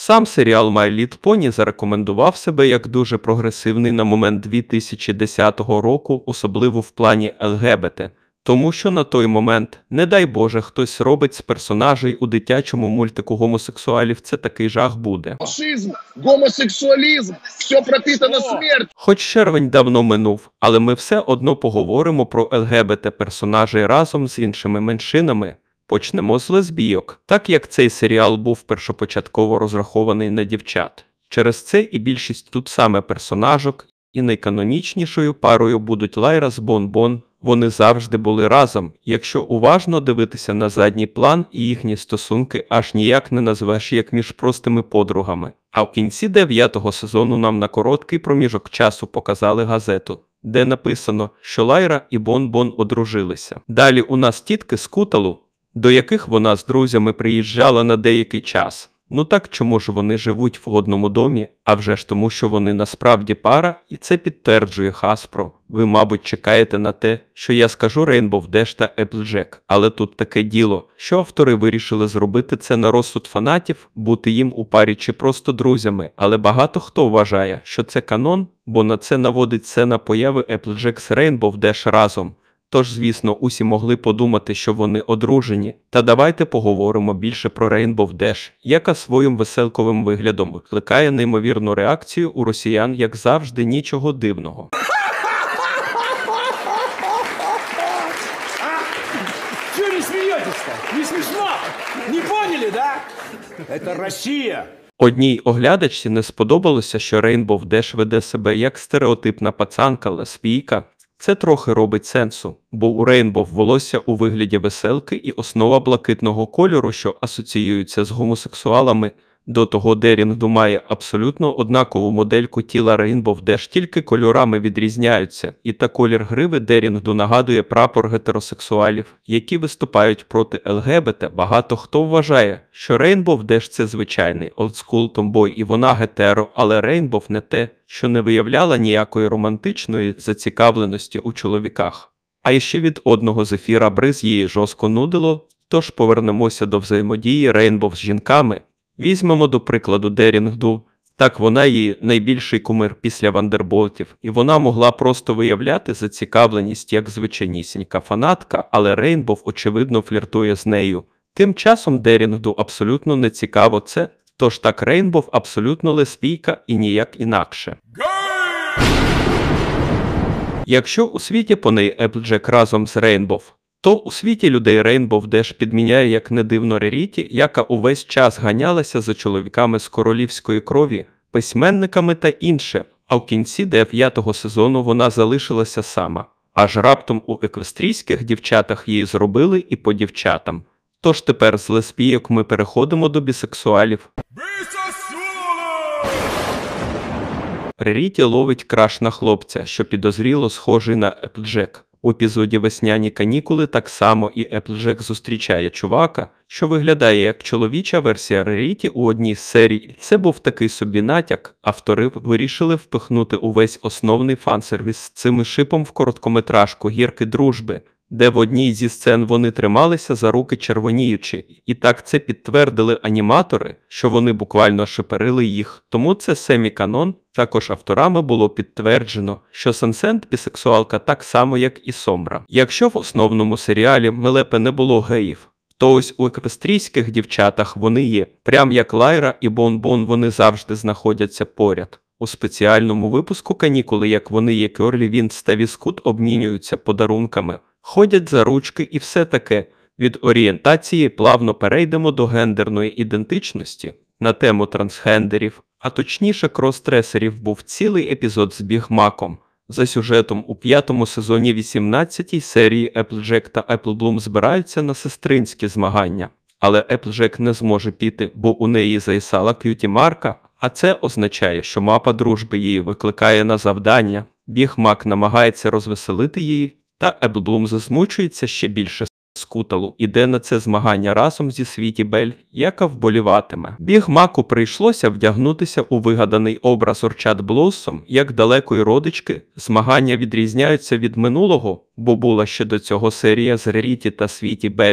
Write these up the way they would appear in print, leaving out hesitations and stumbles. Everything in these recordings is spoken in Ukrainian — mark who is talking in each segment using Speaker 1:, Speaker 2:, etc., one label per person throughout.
Speaker 1: Сам серіал My Little Pony зарекомендував себе як дуже прогресивний на момент 2010 року, особливо в плані ЛГБТ. Тому що на той момент, не дай Боже, хтось робить з персонажей у дитячому мультику гомосексуалів, це такий жах буде.
Speaker 2: Фашизм, гомосексуалізм, все пропитано смерть.
Speaker 1: Хоч червень давно минув, але ми все одно поговоримо про ЛГБТ-персонажей разом з іншими меншинами. Почнемо з лесбійок, так як цей серіал був першопочатково розрахований на дівчат. Через це і більшість тут саме персонажок, і найканонічнішою парою будуть Лайра з Бон-Бон. Вони завжди були разом, якщо уважно дивитися на задній план, і їхні стосунки аж ніяк не назвеш як між простими подругами. А в кінці 9-го сезону нам на короткий проміжок часу показали газету, де написано, що Лайра і Бон-Бон одружилися. Далі у нас тітки з Куталу, до яких вона з друзями приїжджала на деякий час. Ну так чому ж вони живуть в одному домі? А вже ж тому, що вони насправді пара, і це підтверджує Hasbro. Ви, мабуть, чекаєте на те, що я скажу Rainbow Dash та Applejack. Але тут таке діло, що автори вирішили зробити це на розсуд фанатів, бути їм у парі чи просто друзями. Але багато хто вважає, що це канон, бо на це наводить сцена появи Applejack з Rainbow Dash разом. Тож, звісно, усі могли подумати, що вони одружені. Та давайте поговоримо більше про Rainbow Dash, яка своїм веселковим виглядом викликає неймовірну реакцію у росіян, як завжди, нічого дивного.
Speaker 3: Чего не смеетесь-то? Не смешно? Не поняли, да? Это Россия!
Speaker 1: Одній оглядачці не сподобалося, що Rainbow Dash веде себе як стереотипна пацанка-лесбійка. Це трохи робить сенсу, бо у Рейнбов волосся у вигляді веселки і основа блакитного кольору, що асоціюється з гомосексуалами. До того Дерінгду має абсолютно однакову модельку тіла Rainbow Dash, тільки кольорами відрізняються, і та колір гриви Дерінгду нагадує прапор гетеросексуалів, які виступають проти ЛГБТ. Багато хто вважає, що Rainbow Dash – це звичайний олдскул томбой і вона гетеро, але Rainbow не те, що не виявляла ніякої романтичної зацікавленості у чоловіках. А іще від одного з ефіра Бриз її жорстко нудило, тож повернемося до взаємодії Rainbow з жінками. Візьмемо до прикладу Дерінгду. Так, вона її найбільший кумир після Вандерболтів, і вона могла просто виявляти зацікавленість як звичайнісінька фанатка, але Рейнбов, очевидно, фліртує з нею. Тим часом Дерінгду абсолютно не цікаво це, тож так Рейнбов абсолютно лесбійка і ніяк інакше. Якщо у світі поней Applejack разом з Рейнбов, то у світі людей Rainbow Dash підміняє як не дивно Реріті, яка увесь час ганялася за чоловіками з королівської крові, письменниками та інше, а в кінці 9-го сезону вона залишилася сама. Аж раптом у еквестрійських дівчатах її зробили і по дівчатам. Тож тепер з лесбійок ми переходимо до бісексуалів. Реріті ловить краш на хлопця, що підозріло схожий на Applejack. У епізоді «Весняні канікули» так само і Applejack зустрічає чувака, що виглядає як чоловіча версія Реріті у одній з серій. Це був такий собі натяк. Автори вирішили впихнути увесь основний фан-сервіс з цим шипом в короткометражку «Гірки дружби», де в одній зі сцен вони трималися за руки червоніючи. І так це підтвердили аніматори, що вони буквально шиперили їх. Тому це семі-канон. Також авторами було підтверджено, що Сансент бісексуалка так само, як і Сомбра. Якщо в основному серіалі Мелепе не було геїв, то ось у еквестрійських дівчатах вони є. Прям як Лайра і Бон-Бон, вони завжди знаходяться поряд. У спеціальному випуску «Канікули», як вони є, Кьорлі Вінц та Віскут обмінюються подарунками, ходять за ручки і все таке. Від орієнтації плавно перейдемо до гендерної ідентичності. На тему трансгендерів, а точніше кросдресерів, був цілий епізод з Біг Маком. За сюжетом у 5-му сезоні 18-й серії Applejack та Appleblum збираються на сестринські змагання. Але Applejack не зможе піти, бо у неї заїсала к'юті-марка, а це означає, що мапа дружби її викликає на завдання. Біг Мак намагається розвеселити її, та Appleblum засмучується ще більше. Скуталу іде на це змагання разом зі Світі Бель, яка вболіватиме. Біг Маку прийшлося вдягнутися у вигаданий образ Орчат Блоссом, як далекої родички. Змагання відрізняються від минулого, бо була ще до цього серія з Реріті та Світі Бель.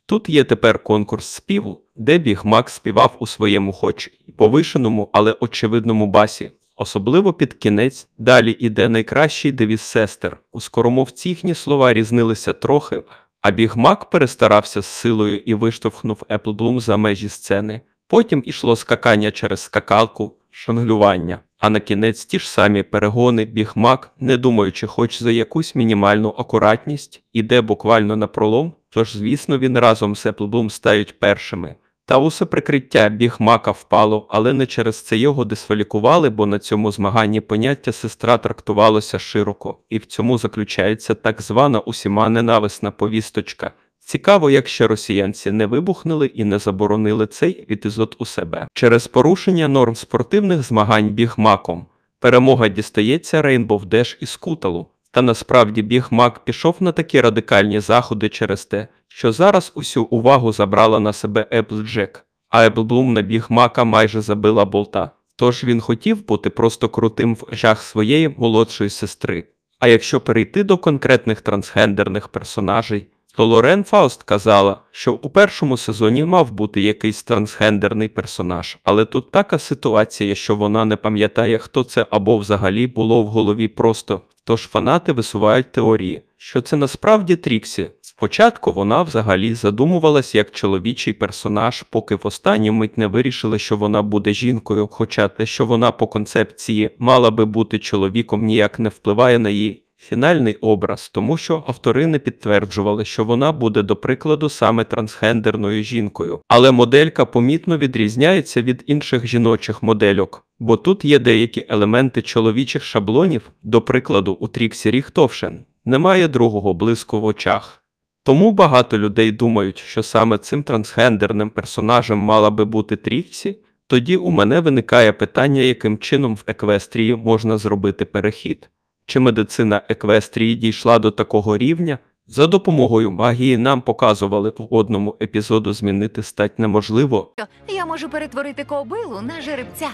Speaker 1: Тут є тепер конкурс співу, де Біг Мак співав у своєму хоч і повишеному, але очевидному басі. Особливо під кінець далі іде найкращий девіз сестер. У скоромовці їхні слова різнилися трохи, а Біг Мак перестарався з силою і виштовхнув Еплблум за межі сцени. Потім ішло скакання через скакалку, шонглювання, а на кінець ті ж самі перегони. Біг Мак, не думаючи хоч за якусь мінімальну акуратність, іде буквально на пролом, тож, звісно, він разом з Еплблум стають першими. Та усе прикриття Біг Мака впало, але не через це його дискваліфікували, бо на цьому змаганні поняття сестра трактувалося широко, і в цьому заключається так звана усіма ненависна повісточка. Цікаво, як ще росіянці не вибухнули і не заборонили цей епізод у себе. Через порушення норм спортивних змагань Біг Маком перемога дістається Rainbow Dash і Скуталу. Та насправді Біг Мак пішов на такі радикальні заходи через те, що зараз усю увагу забрала на себе Еплджек, а Еплблум на Біг Мака майже забила болта. Тож він хотів бути просто крутим в очах своєї молодшої сестри. А якщо перейти до конкретних трансгендерних персонажей, то Лорен Фауст казала, що у першому сезоні мав бути якийсь трансгендерний персонаж, але тут така ситуація, що вона не пам'ятає, хто це або взагалі було в голові просто. Тож фанати висувають теорії, що це насправді Тріксі. Спочатку вона взагалі задумувалась як чоловічий персонаж, поки в останню мить не вирішили, що вона буде жінкою, хоча те, що вона по концепції мала би бути чоловіком, ніяк не впливає на її фінальний образ, тому що автори не підтверджували, що вона буде, до прикладу, саме трансгендерною жінкою. Але моделька помітно відрізняється від інших жіночих модельок, бо тут є деякі елементи чоловічих шаблонів, до прикладу, у Тріксі Ріхтовшен немає другого блиску в очах. Тому багато людей думають, що саме цим трансгендерним персонажем мала би бути Тріксі. Тоді у мене виникає питання, яким чином в Еквестрії можна зробити перехід. Чи медицина Еквестрії дійшла до такого рівня? За допомогою магії нам показували в одному епізоду змінити стать неможливо.
Speaker 4: Я можу перетворити кобилу на жеребця.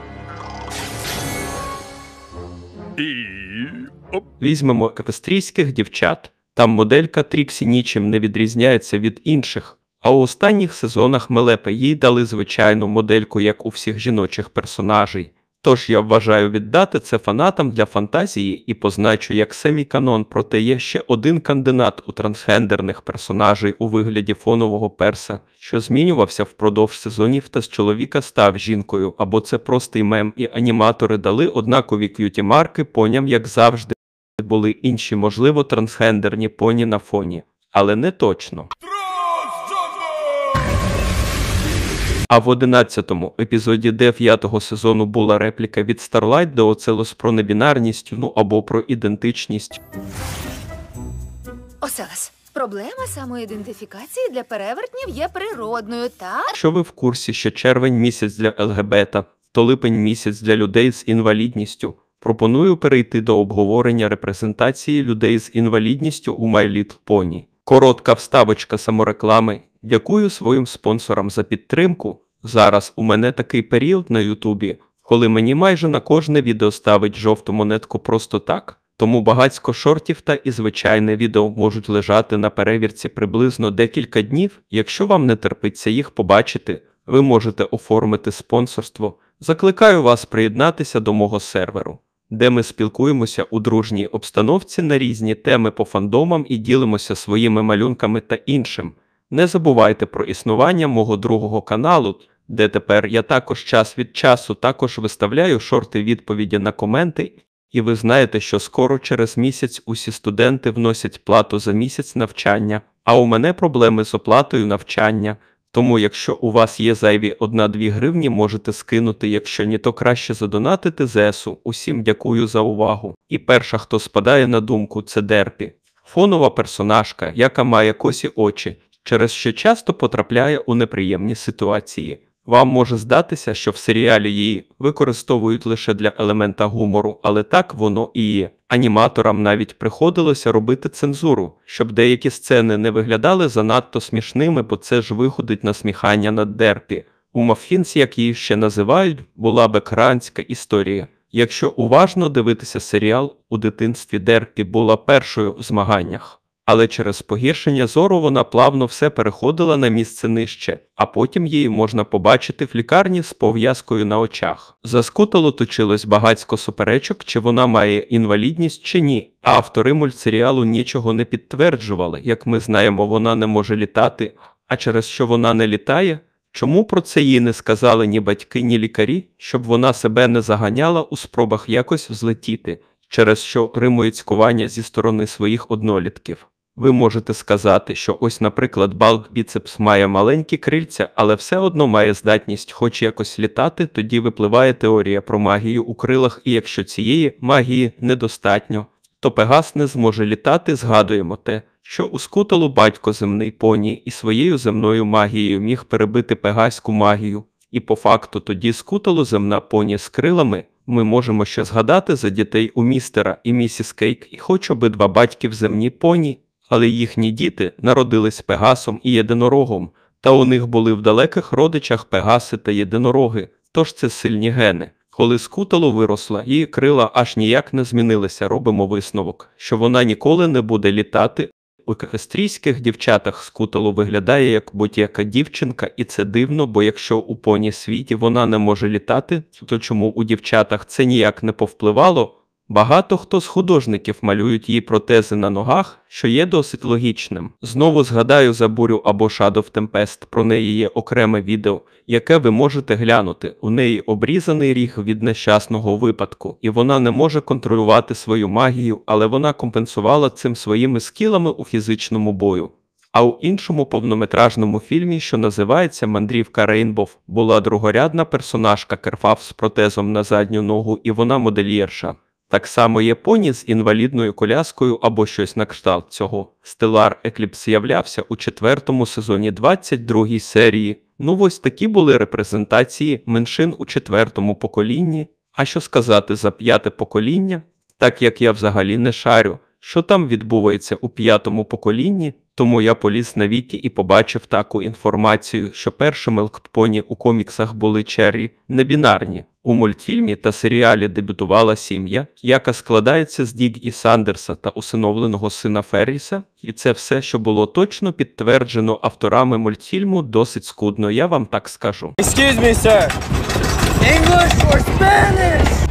Speaker 1: Візьмемо еквестрійських дівчат. Там моделька Тріксі нічим не відрізняється від інших. А у останніх сезонах Мелепе їй дали звичайну модельку, як у всіх жіночих персонажей. Тож я вважаю віддати це фанатам для фантазії і позначу як семіканон, проте є ще один кандидат у трансгендерних персонажей у вигляді фонового перса, що змінювався впродовж сезонів та з чоловіка став жінкою, або це простий мем і аніматори дали однакові к'юті-марки поням, як завжди були інші, можливо, трансгендерні поні на фоні, але не точно. А в 11-му епізоді 9-го сезону була репліка від Starlight до Оцелос про небінарність, або про ідентичність.
Speaker 4: Оселес, проблема самоідентифікації для перевертнів є природною, так?
Speaker 1: Якщо ви в курсі, що червень місяць для ЛГБТ, то липень місяць для людей з інвалідністю, пропоную перейти до обговорення репрезентації людей з інвалідністю у My Little Pony. Коротка вставочка самореклами. Дякую своїм спонсорам за підтримку. Зараз у мене такий період на Ютубі, коли мені майже на кожне відео ставить жовту монетку просто так. Тому багатько шортів та і звичайне відео можуть лежати на перевірці приблизно декілька днів. Якщо вам не терпиться їх побачити, ви можете оформити спонсорство. Закликаю вас приєднатися до мого серверу, де ми спілкуємося у дружній обстановці на різні теми по фандомам і ділимося своїми малюнками та іншим. Не забувайте про існування мого другого каналу, де тепер я також час від часу також виставляю шорти-відповіді на коменти, і ви знаєте, що скоро через місяць усі студенти вносять плату за місяць навчання, а у мене проблеми з оплатою навчання. Тому якщо у вас є зайві 1-2 гривні, можете скинути, якщо ні, то краще задонатити ЗСУ. Усім дякую за увагу. І перша, хто спадає на думку, це Дерпі. Фонова персонажка, яка має косі очі, через що часто потрапляє у неприємні ситуації. Вам може здатися, що в серіалі її використовують лише для елемента гумору, але так воно і є. Аніматорам навіть приходилося робити цензуру, щоб деякі сцени не виглядали занадто смішними, бо це ж виходить насміхання над Дерпі. У Маффінс, як її ще називають, була б екранська історія. Якщо уважно дивитися серіал, у дитинстві Дерпі була першою в змаганнях. Але через погіршення зору вона плавно все переходила на місце нижче, а потім її можна побачити в лікарні з пов'язкою на очах. За Скутало точилось багацько суперечок, чи вона має інвалідність чи ні. А автори мультсеріалу нічого не підтверджували. Як ми знаємо, вона не може літати, а через що вона не літає? Чому про це їй не сказали ні батьки, ні лікарі, щоб вона себе не заганяла у спробах якось взлетіти, через що отримують цькування зі сторони своїх однолітків? Ви можете сказати, що ось, наприклад, Балк Біцепс має маленькі крильця, але все одно має здатність хоч якось літати, тоді випливає теорія про магію у крилах, і якщо цієї магії недостатньо, то Пегас не зможе літати. Згадуємо те, що у Скуталу батько земний поні і своєю земною магією міг перебити пегаську магію, і по факту тоді Скуталу земна поні з крилами. Ми можемо ще згадати за дітей у містера і місіс Кейк, і хоч обидва батьків земні поні, але їхні діти народились Пегасом і Єдинорогом, та у них були в далеких родичах Пегаси та Єдинороги, тож це сильні гени. Коли Скутало виросла, її крила аж ніяк не змінилися, робимо висновок, що вона ніколи не буде літати. У еквестрійських дівчатах Скутало виглядає як будь-яка дівчинка, і це дивно, бо якщо у поні світі вона не може літати, то чому у дівчатах це ніяк не повпливало? Багато хто з художників малюють їй протези на ногах, що є досить логічним. Знову згадаю за Бурю або Shadow Tempest, про неї є окреме відео, яке ви можете глянути. У неї обрізаний ріг від нещасного випадку, і вона не може контролювати свою магію, але вона компенсувала цим своїми скілами у фізичному бою. А у іншому повнометражному фільмі, що називається «Мандрівка Рейнбов», була другорядна персонажка Керфав з протезом на задню ногу, і вона модельєрша. Так само є поні з інвалідною коляскою або щось на кшталт цього. Stellar Eclipse з'являвся у 4-му сезоні 22-й серії. Ну ось такі були репрезентації меншин у 4-му поколінні. А що сказати за 5-те покоління? Так як я взагалі не шарю, що там відбувається у 5-му поколінні, тому я поліз на Вікі і побачив таку інформацію, що першими лктпоні у коміксах були Черрі, небінарні. У мультфільмі та серіалі дебютувала сім'я, яка складається з Діг і Сандерса та усиновленого сина Ферріса, і це все, що було точно підтверджено авторами мультфільму, досить скудно, я вам так скажу.
Speaker 5: Excuse me, sir. English or Spanish?